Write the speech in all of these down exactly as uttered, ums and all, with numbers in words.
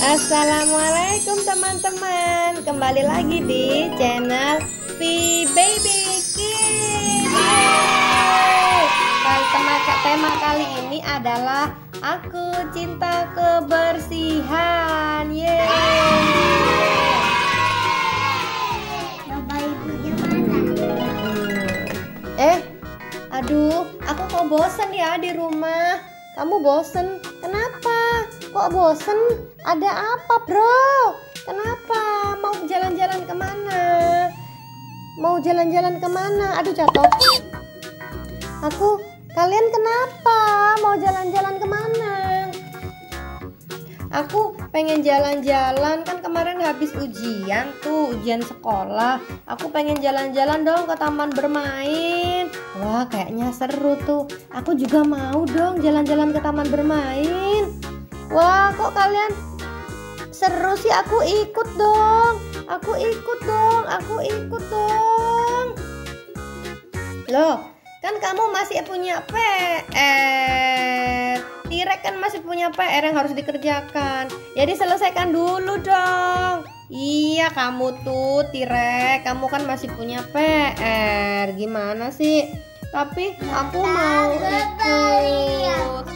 Assalamualaikum teman-teman, kembali lagi di channel V Baby Kids. Tema, tema kali ini adalah aku cinta kebersihan. Yeay. Coba ibunya mana? Eh, aduh, aku kok bosen ya di rumah. Kamu bosen? Kenapa? Kok bosen? Ada apa, bro? Kenapa? Mau jalan-jalan kemana? Mau jalan-jalan kemana? Aduh, jatuh. Aku, kalian kenapa? Mau jalan-jalan kemana? Aku pengen jalan-jalan, kan kemarin habis ujian tuh, ujian sekolah. Aku pengen jalan-jalan dong ke taman bermain. Wah, kayaknya seru tuh. Aku juga mau dong jalan-jalan ke taman bermain. Wah, kok kalian seru sih? Aku ikut dong. Aku ikut dong. Aku ikut dong. Loh, kan kamu masih punya P R. Tirek kan masih punya P R yang harus dikerjakan. Jadi selesaikan dulu dong. Iya, kamu tuh Tirek, kamu kan masih punya P R. Gimana sih? Tapi aku mau ikut.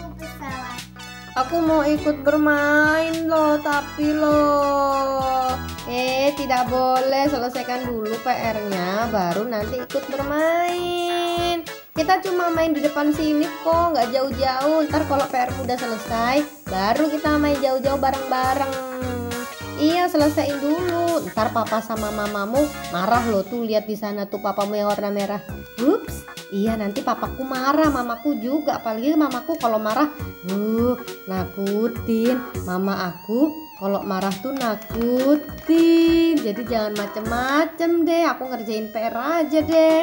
Aku mau ikut bermain loh, tapi loh. Eh, tidak boleh, selesaikan dulu P R-nya, baru nanti ikut bermain. Kita cuma main di depan sini kok, nggak jauh-jauh. Ntar kalau P R udah selesai, baru kita main jauh-jauh bareng-bareng. Iya, selesaiin dulu. Ntar papa sama mamamu marah loh, tuh lihat di sana tuh papamu yang warna merah. Ups, iya nanti papaku marah, mamaku juga. Apalagi mamaku kalau marah, uh, nakutin. Mama aku kalau marah tuh nakutin. Jadi jangan macem-macem deh. Aku ngerjain P R aja deh.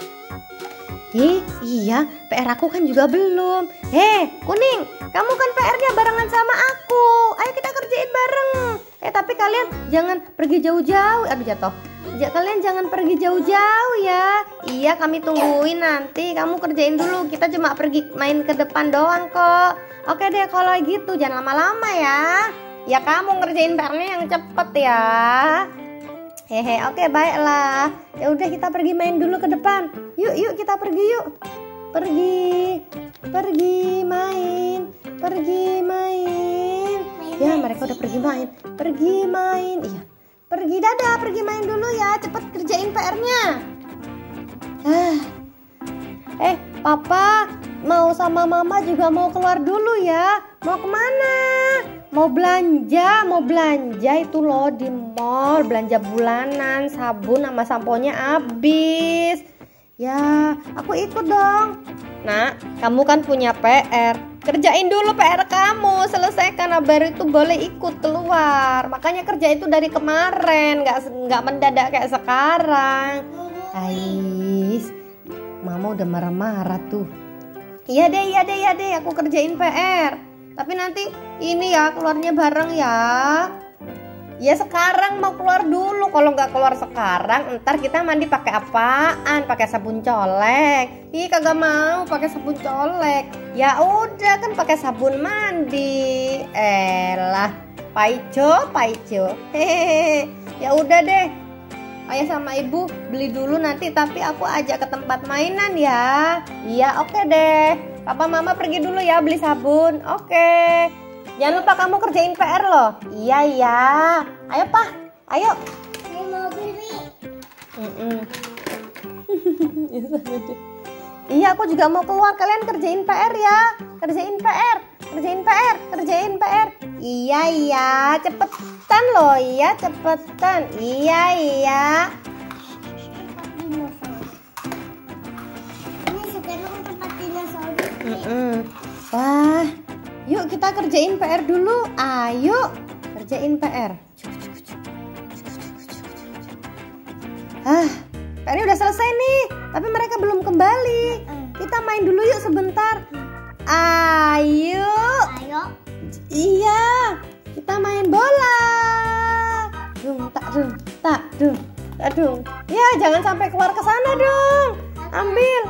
Eh, iya, P R aku kan juga belum. Hei, Kuning, kamu kan P R-nya barengan sama aku. Ayo kita kerjain bareng. Eh, tapi kalian jangan pergi jauh-jauh. Aduh, jatuh. Ja, kalian jangan pergi jauh-jauh ya. Iya, kami tungguin nanti. Kamu kerjain dulu. Kita cuma pergi main ke depan doang kok. Oke deh, kalau gitu jangan lama-lama ya. Ya, kamu ngerjain P R-nya yang cepet ya. Hehe, oke, baiklah. Ya udah, kita pergi main dulu ke depan. Yuk, yuk kita pergi yuk. Pergi, pergi main, pergi main. Ya, mereka udah pergi main, pergi main. Iya, pergi, dadah, pergi main dulu ya. Cepet kerjain P R-nya. Ah. Eh, Papa mau sama Mama juga mau keluar dulu ya. Mau kemana? Mau belanja, mau belanja itu loh di mall, belanja bulanan, sabun sama samponya habis. Ya, aku ikut dong. Nah, kamu kan punya P R. Kerjain dulu P R kamu, selesaikan, baru itu boleh ikut keluar. Makanya kerja itu dari kemarin, nggak nggak mendadak kayak sekarang. Ais, Mama udah marah-marah tuh. Iya deh, iya deh, iya deh, aku kerjain P R. Tapi nanti ini ya keluarnya bareng ya. Ya sekarang mau keluar dulu. Kalau nggak keluar sekarang, ntar kita mandi pakai apaan? Pakai sabun colek. Ih, kagak mau pakai sabun colek. Ya udah kan pakai sabun mandi. Elah, paico, paico. Hehehe. Ya udah deh. Ayah sama ibu beli dulu nanti, tapi aku ajak ke tempat mainan ya. Iya, oke deh. Papa mama pergi dulu ya beli sabun. Oke. Jangan lupa kamu kerjain P R loh. Iya, iya. Ayo, Pak. Ayo. Saya mau beli. Mm-mm. Iya, aku juga mau keluar. Kalian kerjain P R ya. Kerjain P R. Kerjain P R. Kerjain P R. Iya, iya. Cepetan loh. Iya, cepetan. Iya, iya. Ini sekarang tempat dinosaurus. Mm-mm. Wah, yuk kita kerjain P R dulu. Ayo, kerjain P R. Ah, P R-nya udah selesai nih, tapi mereka belum kembali. Kita main dulu yuk sebentar. Ayo. Ayo. Iya, kita main bola. Dung tak dung tak dung tak dung. Ya, jangan sampai keluar ke sana dong. Ambil.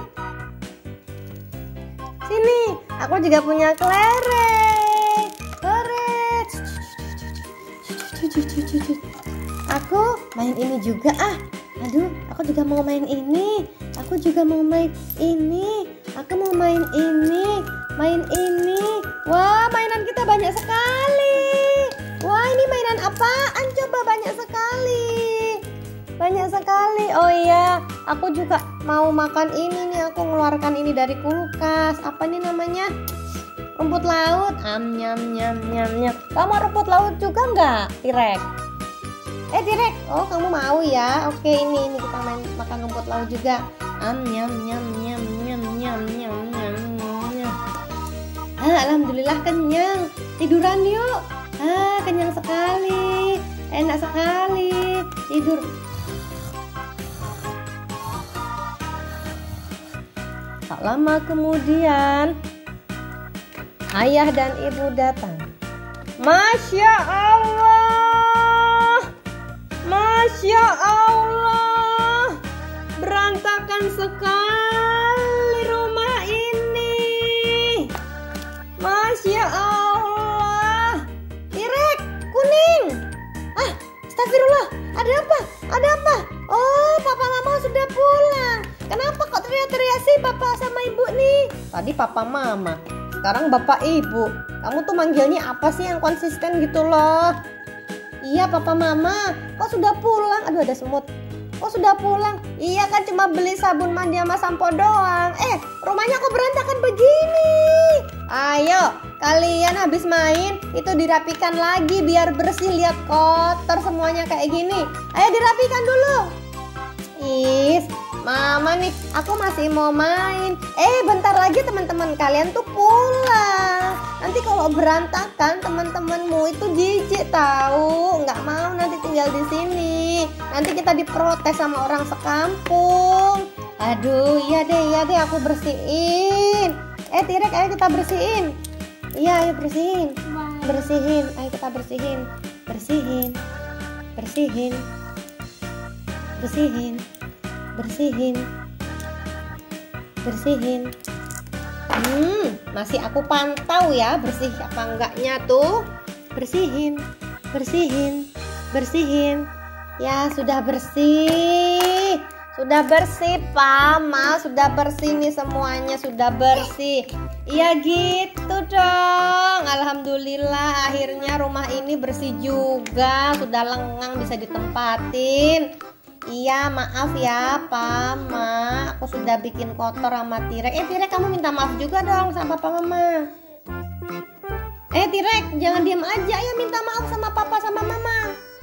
Sini, aku juga punya kelereng. Kelereng. Aku main ini juga ah. Aduh, aku juga mau main ini. Aku juga mau main ini. Aku mau main ini. Main ini. Wah, mainan kita banyak sekali. Wah, ini mainan apaan? Coba banyak sekali. Banyak sekali. Oh iya, aku juga mau makan ini nih. Aku ngeluarkan ini dari kulkas. Apa nih namanya? Rumput laut. Am nyam nyam nyam nyam. Kamu rumput laut juga nggak, Tirek? Eh Tirek, oh kamu mau ya? Oke, ini ini kita main makan rumput laut juga. Am nyam nyam nyam nyam nyam nyam nyam nyam. Ah, alhamdulillah kenyang. Tiduran yuk. Ah, kenyang sekali. Enak sekali. Tidur. Tak lama kemudian ayah dan ibu datang. Masya Allah, Masya Allah, berantakan sekali rumah ini. Masya Allah. Tirek, kuning. Ah, astagfirullah, ada apa? Ada apa? Oh, papa mama sudah pulang. Kenapa kok teriak-teriak sih papa sama ibu nih? Tadi papa mama, sekarang bapak ibu. Kamu tuh manggilnya apa sih yang konsisten gitu loh? Iya papa mama, kok sudah pulang? Aduh ada semut. Kok sudah pulang? Iya kan cuma beli sabun mandi sama sampo doang. Eh, rumahnya kok berantakan begini? Ayo, kalian habis main itu dirapikan lagi biar bersih. Lihat kotor semuanya kayak gini. Ayo dirapikan dulu. Is, mama nih, aku masih mau main. Eh, bentar lagi teman-teman kalian tuh pulang. Nanti kalau berantakan teman-temanmu itu jijik tahu, nggak mau nanti tinggal di sini. Nanti kita diprotes sama orang sekampung. Aduh, iya deh, iya deh, aku bersihin. Eh, Tirek, ayo kita bersihin. Iya, ayo bersihin. Bersihin, ayo kita bersihin. Bersihin. Bersihin. Bersihin. Bersihin. Bersihin. Hmm, masih aku pantau ya bersih apa enggaknya tuh. Bersihin. Bersihin. Bersihin. Ya, sudah bersih. Sudah bersih, Pama. Sudah bersih nih semuanya, sudah bersih. Iya gitu dong. Alhamdulillah akhirnya rumah ini bersih juga. Sudah lengang, bisa ditempatin. Iya, maaf ya, Pama. Aku sudah bikin kotor sama Tirek. Eh, Tirek, kamu minta maaf juga dong sama Papa Mama. Eh, Tirek, jangan diam aja. Ayo minta maaf sama Papa sama Mama.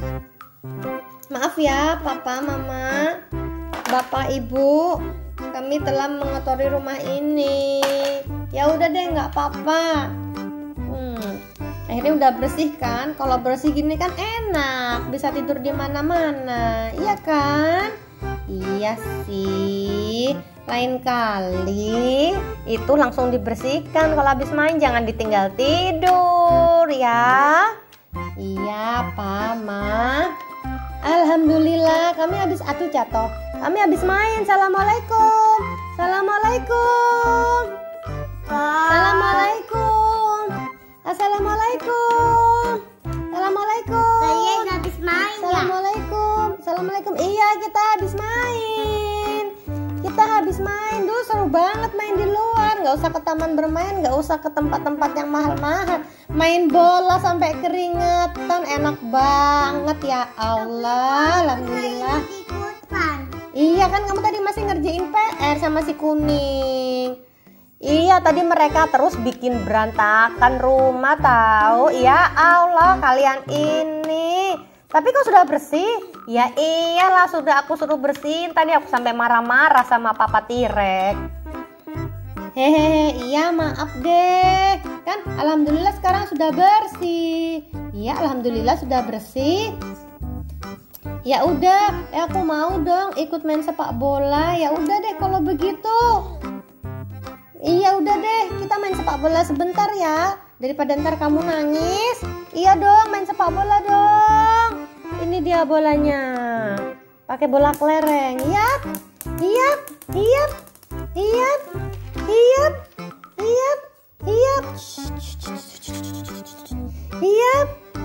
Maaf ya, Papa, Mama, Bapak, Ibu. Kami telah mengotori rumah ini. Ya udah deh, nggak apa-apa. Hmm. Akhirnya udah bersih kan? Kalau bersih gini kan enak, bisa tidur di mana-mana, iya kan? Iya sih. Lain kali itu langsung dibersihkan. Kalau habis main jangan ditinggal tidur ya. Iya, Pama. Alhamdulillah kami habis atuh jatuh. Kami habis main. Assalamualaikum. Assalamualaikum. Assalamualaikum. Assalamualaikum. Assalamualaikum. Kalian habis main ya? Assalamualaikum. Assalamualaikum. Iya, kita habis main. Kita habis main. Duh, seru banget main di luar. Gak usah ke taman bermain, gak usah ke tempat-tempat yang mahal-mahal. Main bola sampai keringetan, enak banget ya Allah. Alhamdulillah. Iya kan, kamu tadi masih ngerjain P R sama si kuning. Iya, tadi mereka terus bikin berantakan rumah tahu. Ya Allah, kalian ini. Tapi kok sudah bersih? Ya iyalah, sudah aku suruh bersihin. Tadi aku sampai marah-marah sama Papa Tirek. Hehehe, iya maaf deh. Kan alhamdulillah sekarang sudah bersih. Iya, alhamdulillah sudah bersih. Ya udah, eh, aku mau dong ikut main sepak bola. Ya udah deh kalau begitu. Iya udah deh, kita main sepak bola sebentar ya. Daripada ntar kamu nangis. Iya dong, main sepak bola dong. Ini dia bolanya. Pakai bola kelereng. Yap, yap, yap, yap, yap, yap, yap, yap,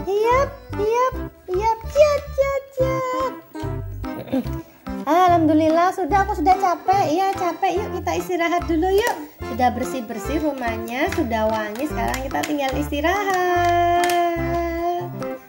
Yap, yap, yap, cat, cat, cat. Alhamdulillah sudah, aku sudah capek. Iya capek, yuk kita istirahat dulu yuk. Sudah bersih-bersih rumahnya, sudah wangi. Sekarang kita tinggal istirahat.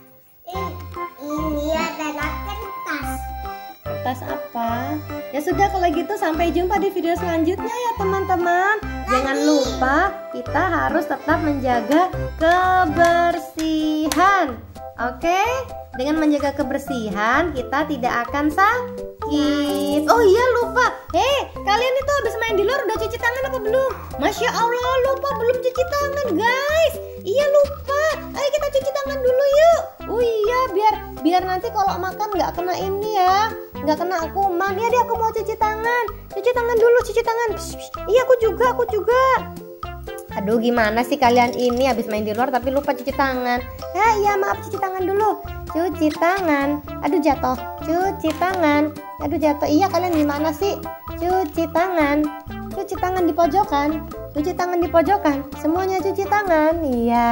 Ini adalah kertas. Kertas apa? Ya sudah kalau gitu sampai jumpa di video selanjutnya ya teman-teman. Jangan lupa kita harus tetap menjaga kebersihan. Oke? Dengan menjaga kebersihan kita tidak akan sakit. Oh iya lupa. Hei, kalian itu habis main di luar udah cuci tangan apa belum? Masya Allah lupa belum cuci tangan guys. Iya lupa. Ayo kita cuci tangan dulu yuk. Oh iya biar biar nanti kalau makan nggak kena ini ya, nggak kena kuman. Ya deh aku mau cuci tangan. Cuci tangan dulu, cuci tangan. Psh, psh. Iya aku juga, aku juga. Aduh gimana sih kalian ini habis main di luar tapi lupa cuci tangan. Ya iya maaf cuci tangan dulu. Cuci tangan. Aduh jatuh. Cuci tangan. Aduh jatuh. Iya kalian gimana sih? Cuci tangan. Cuci tangan di pojokan. Cuci tangan di pojokan. Semuanya cuci tangan. Iya.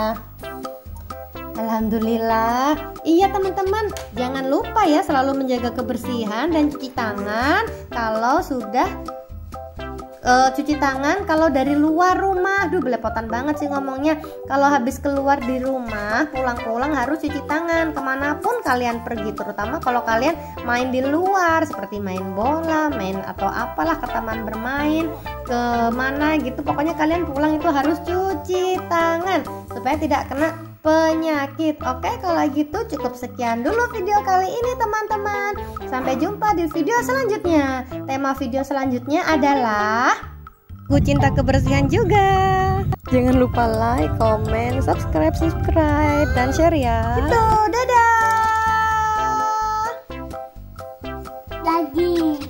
Alhamdulillah. Iya teman-teman, jangan lupa ya selalu menjaga kebersihan dan cuci tangan kalau sudah Uh, cuci tangan kalau dari luar rumah. Duh belepotan banget sih ngomongnya. Kalau habis keluar di rumah, pulang-pulang harus cuci tangan kemanapun kalian pergi. Terutama kalau kalian main di luar, seperti main bola, main atau apalah, ke taman bermain, ke mana gitu. Pokoknya kalian pulang itu harus cuci tangan supaya tidak kena penyakit. Oke kalau gitu cukup sekian dulu video kali ini teman-teman. Sampai jumpa di video selanjutnya. Tema video selanjutnya adalah Ku Cinta Kebersihan juga. Jangan lupa like, comment, subscribe, subscribe dan share ya. Itu dadah. Lagi.